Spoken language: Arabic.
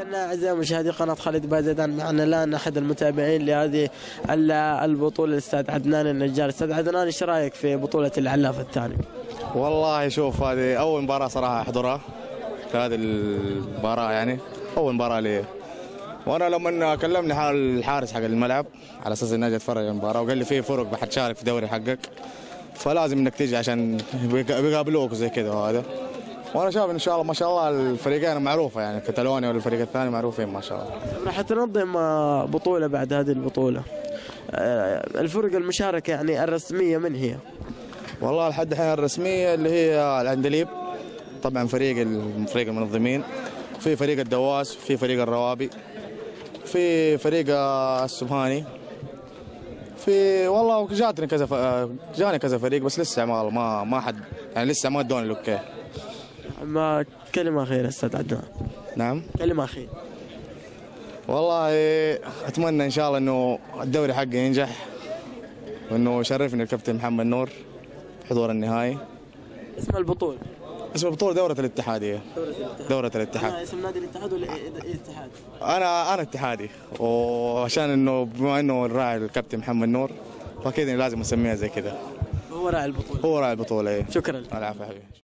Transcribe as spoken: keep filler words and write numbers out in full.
معنا أعزائي مشاهدي قناة خالد بايزيدان، معنا الآن أحد المتابعين لهذه البطولة الأستاذ عدنان النجار. أستاذ عدنان، إيش رأيك في بطولة العلاف الثاني؟ والله شوف، هذه أول مباراة صراحة أحضرها في هذه المباراة، يعني أول مباراة لي. وأنا لما كلمني الحارس حق الملعب على أساس إني أجي أتفرج المباراة، وقال لي في فرق بحتشارك في دوري حقك، فلازم إنك تيجي عشان بيقابلوك زي كذا وهذا. وانا شايف ان شاء الله ما شاء الله الفريقين معروفه، يعني كتالونيا والفريق الثاني معروفين ما شاء الله. راح تنظم بطوله بعد هذه البطوله، الفرق المشاركه يعني الرسميه من هي؟ والله لحد الحين الرسميه اللي هي العندليب، طبعا فريق فريق المنظمين، في فريق الدواس، في فريق الروابي، في فريق السبهاني، في والله جاتني كذا جاني كذا فريق، بس لسه ما ما ما حد يعني لسه ما ادوني الاوكي. ما كلمة أخيرة أستاذ عدنان. نعم، كلمة أخيرة. والله أتمنى إن شاء الله إنه الدوري حقي ينجح، وإنه يشرفني الكابتن محمد نور حضور النهائي. اسم البطولة؟ اسم البطولة دورة الاتحادية. دورة الاتحاد. دورة الاتحاد. أنا اسم نادي الاتحاد ولا إيه الاتحاد؟ أنا أنا اتحادي، وعشان إنه بما إنه الراعي الكابتن محمد نور، فأكيد لازم أسميها زي كذا. هو راعي البطولة. هو راعي البطولة. إيه. شكرا. العفو حبيبي.